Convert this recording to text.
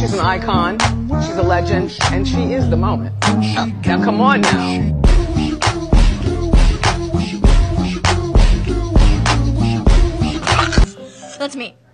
She's an icon, she's a legend, and she is the moment. Now come on now. That's me.